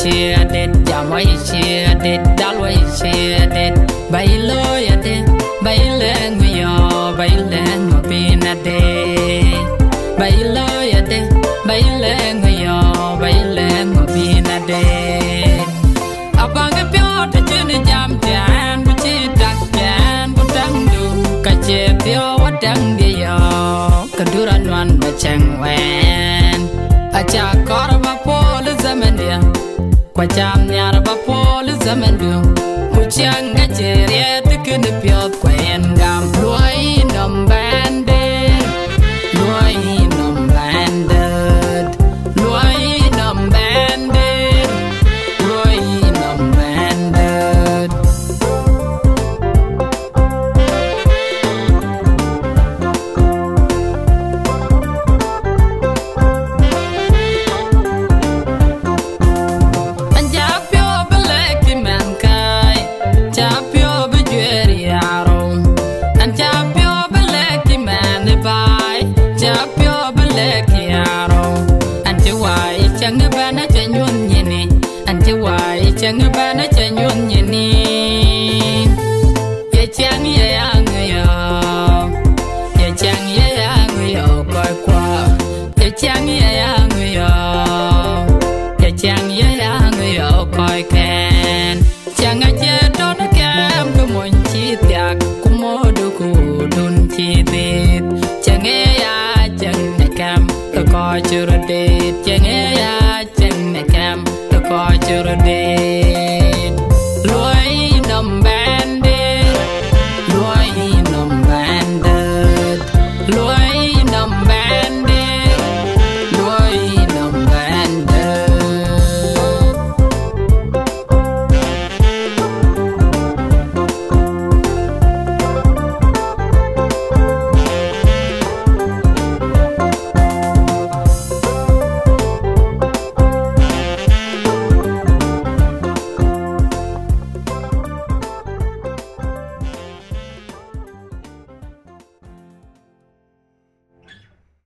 chia đệt giảm ấy chia đệt đã lối chia đệt bay lối đệt bay lên người yo bay lên mà pin đệt bay lối đệt bay lên người yo bay lên mà pin đệt abang cái biểu để trên jam jam bu chi đặc jam bu đăng du cái chế biểu wat đăng đi yo keduran wan bacang wen acha korba pol zamendia kwa jam nyar ba pol zamendu kuchang gajeria tikun piot kwen gam luai nom bande luai nom bande luai nom bande luai nom bande chẳng ba nó chạy nhuận nhẹ ni ye chẳng ye ang yo ye chẳng ye ang yo coi qua ye chẳng ye ang yo ye chẳng ye ang yo coi khen chẳng ai che đó nó cam có muốn chi tiạc cũng mua đồ cụ đun chi tít chẳng nghe ya chẳng này cam tôi coi chưa rồi đi chẳng nghe ya chẳng này cam tôi coi chưa rồi đi